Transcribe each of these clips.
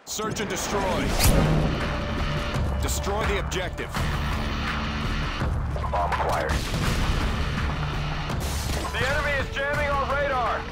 Search and destroy. Destroy the objective. Bomb acquired. The enemy is jamming our radar.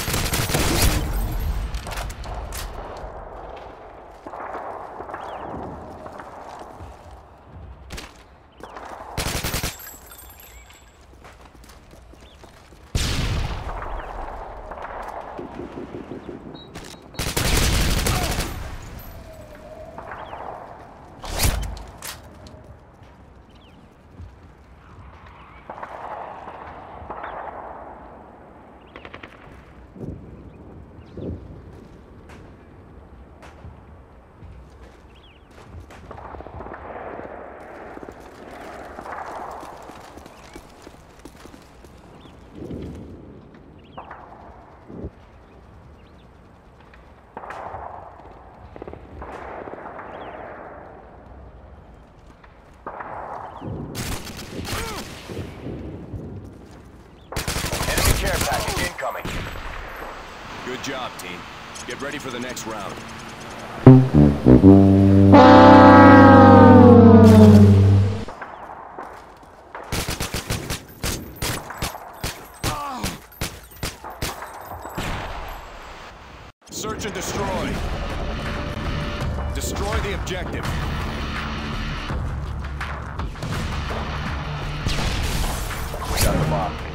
Enemy care package incoming. Good job, team. Get ready for the next round. Search and destroy. Destroy the objective. We got the bomb.